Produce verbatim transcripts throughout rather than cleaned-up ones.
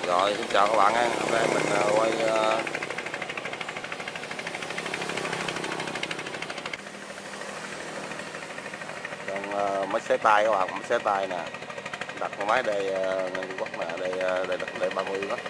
Rồi, xin chào các bạn nha. Hôm nay mình ờ, quay ờ, con ờ, máy xé tay các bạn, máy xé tay nè. Đặt cái máy đây uh, Nhân Trung Quốc nè, đây uh, đây đây ba mươi đó.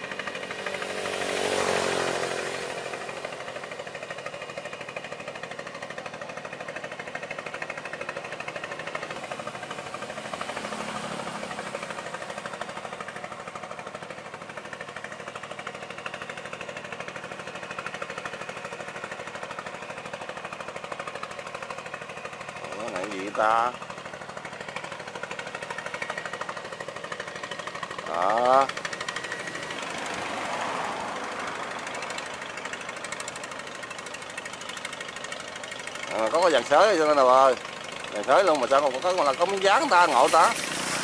Cái này gì ta? Đó. À, có cái dàn sới cho nên là ơi, dàn sới luôn mà sao không có, là có miếng dán ta, ngộ ta.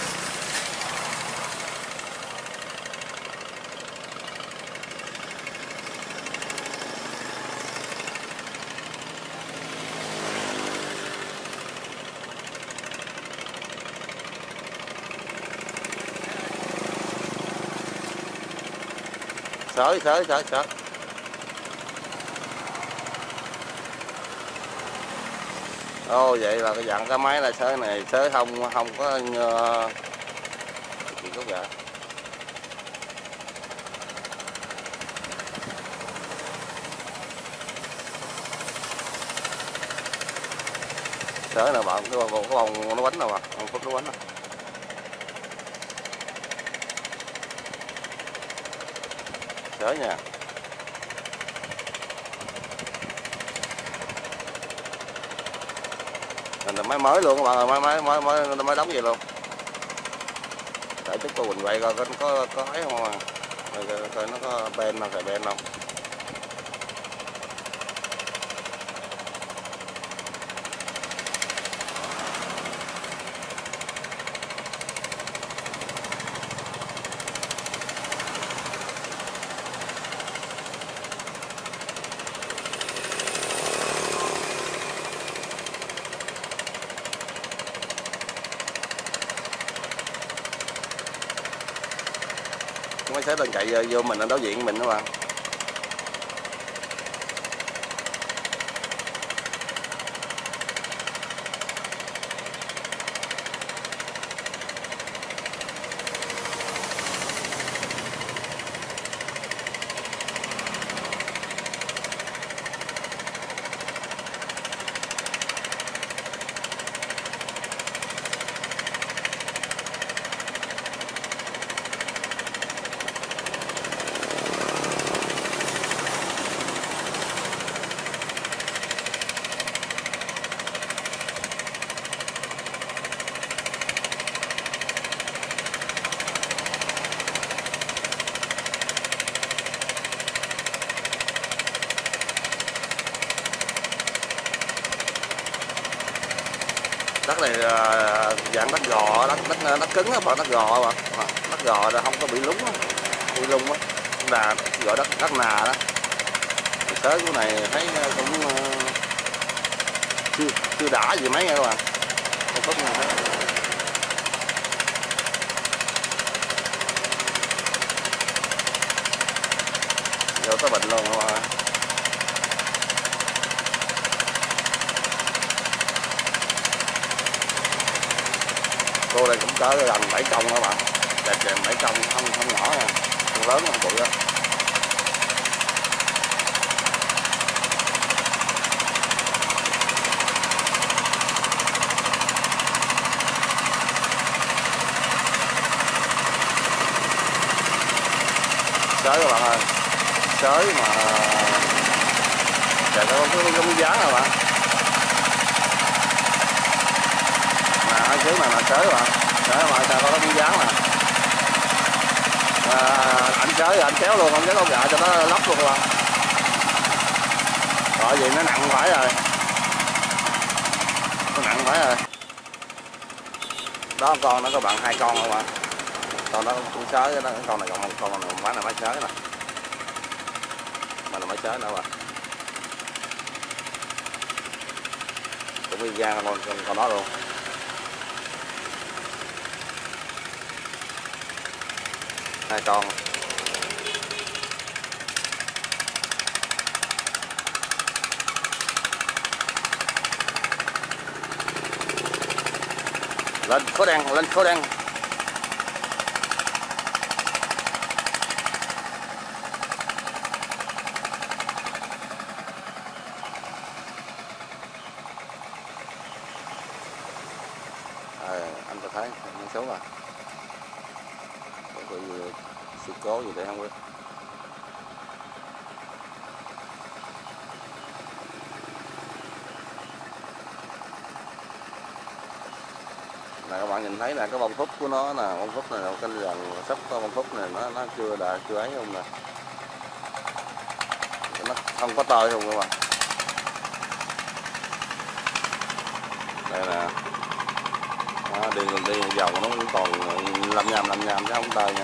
Sới sới sới sới. Ô vậy là cái dạng cái máy là sới này sới không không có uh, gì có vậy. Sới nào bạn, cái bông, cái bông nó bánh nào mà, không phút nó bánh nào. Sới nha. Mình là máy mới luôn các bạn ơi, máy máy mới mới mới đóng vậy luôn. Để chút cô Quỳnh quay coi có có có ấy không à. Coi, coi nó có ben không, phải ben không. Máy xé đang chạy vô mình ở đối diện mình các bạn. Đất này dạng đất gò, đất đất đất cứng á, đất gò mà, đất gò là không có bị lún á, bị lung á, là gọi đất đất nà đó. Tới cái này thấy cũng uh, chưa chưa đã gì mấy nha các bạn, không tốt nha. Vô tới bệnh luôn các bạn. Cô này cũng cỡ gần bảy công các bạn, đẹp đẹp bảy công, không không nhỏ nha, không lớn không bự á. Sới các bạn ơi, sới mà trời ơi, có cái miếng dán rồi bạn. Nè sới này là sới bạn, sới mà sao có cái miếng dán nè. À, anh sới anh kéo luôn, không kéo con gà cho nó lóc luôn các bạn. Rồi gì nó nặng phải rồi, nó nặng phải rồi. Đó con nó các bạn, hai con không ạ. Con đó con sới đó, con này còn một con này bán là máy sới nè, mà là máy sới nữa mà cũng y gan con con, con đó luôn. Hai con Lên khối đen, lên khối đen. À, anh có thấy anh xấu à, có gì sự cố gì để không biết. Là các bạn nhìn thấy là cái bông phúc của nó nè, bông phúc này là cái dàn sắp bông phúc này nó nó chưa đã chưa ấy không nè, nó không có tơi không các bạn. Đây nè, đó, đi đi vòng nó cũng còn làm nhầm làm nhầm chứ không tơi nha.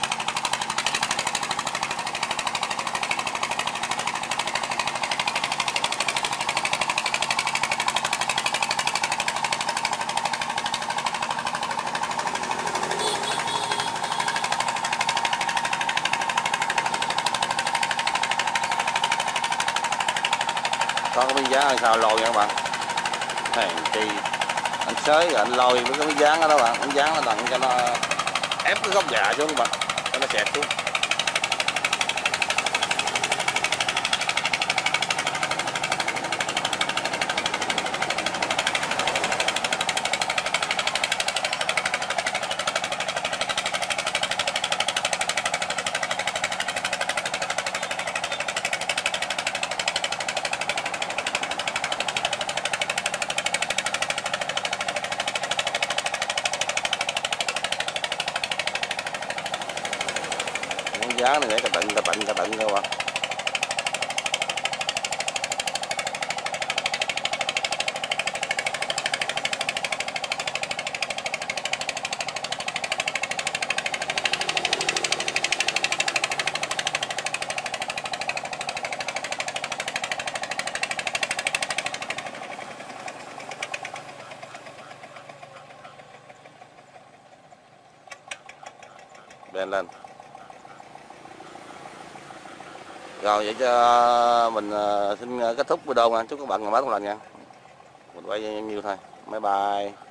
Có cái miếng dán sao lôi nha các bạn. Hèn chi anh xới rồi anh lôi với cái miếng dán đó, đó bạn, miếng dán nó đặng cho nó ép cái gốc gà xuống các bạn, cho nó xẹt xuống. Giá này để cả tận cả tận cả tận các bạn. Đèn lên. Rồi vậy cho mình xin kết thúc video nha. Chúc các bạn ngày mới tốt lành nha. Mình quay nhiêu thôi. Bye bye.